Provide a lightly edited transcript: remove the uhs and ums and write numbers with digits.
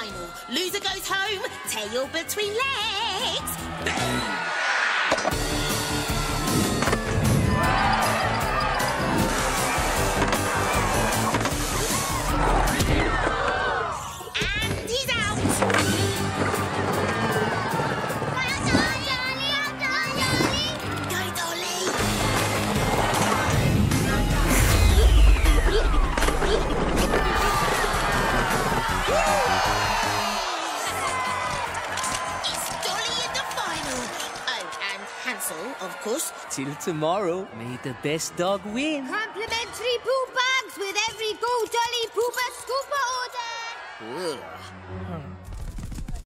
final. Loser goes home, tail between legs. Boom! And he's out. Go, Dolly. It's Dolly in the final. Oh, and Hansel, of course. Till tomorrow, may the best dog win. Complimentary poo bags with every Go Dolly Pooper Scooper order. Ugh.